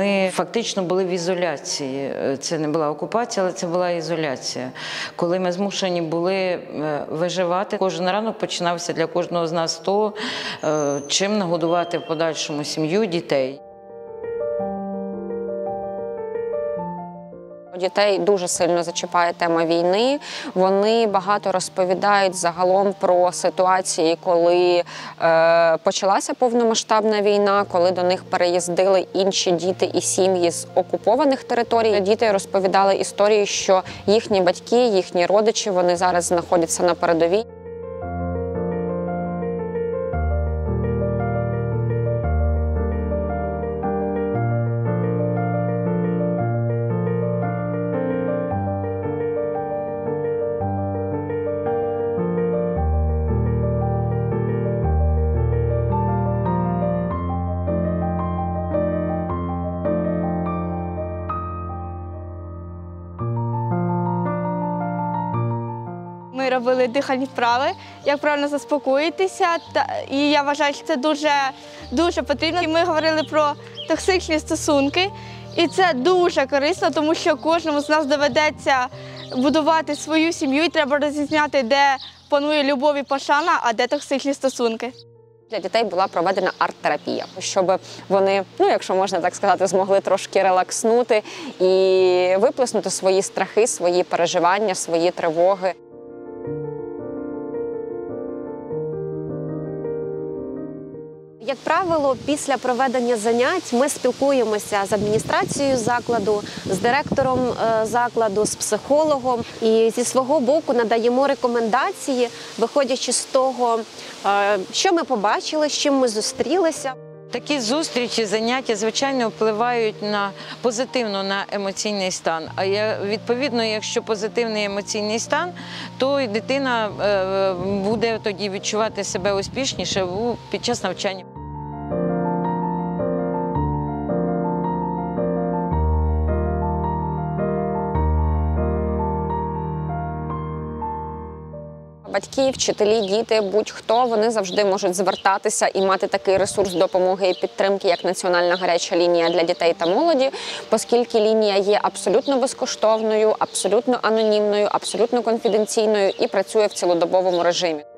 ми фактично були в ізоляції. Це не була окупація, але це була ізоляція. Коли ми змушені були виживати, кожен ранок починався для кожного з нас з того, чим нагодувати в подальшому сім'ю, дітей. Дітей дуже сильно зачіпає тема війни. Вони багато розповідають загалом про ситуації, коли почалася повномасштабна війна, коли до них переїздили інші діти і сім'ї з окупованих територій. Діти розповідали історії, що їхні батьки, їхні родичі, вони зараз знаходяться на передовій. Ми робили дихальні вправи, як правильно заспокоїтися, і я вважаю, що це дуже потрібно. І ми говорили про токсичні стосунки, і це дуже корисно, тому що кожному з нас доведеться будувати свою сім'ю, і треба розрізняти, де панує любов і пошана, а де токсичні стосунки. Для дітей була проведена арт-терапія, щоб вони, якщо можна так сказати, змогли трошки релакснути і виплеснути свої страхи, свої переживання, свої тривоги. Як правило, після проведення занять ми спілкуємося з адміністрацією закладу, з директором закладу, з психологом і зі свого боку надаємо рекомендації, виходячи з того, що ми побачили, з чим ми зустрілися. Такі зустрічі, заняття, звичайно, впливають позитивно на емоційний стан. А відповідно, якщо позитивний емоційний стан, то і дитина буде тоді відчувати себе успішніше під час навчання. Батьки, вчителі, діти, будь-хто, вони завжди можуть звертатися і мати такий ресурс допомоги і підтримки, як Національна гаряча лінія для дітей та молоді, оскільки лінія є абсолютно безкоштовною, абсолютно анонімною, абсолютно конфіденційною і працює в цілодобовому режимі.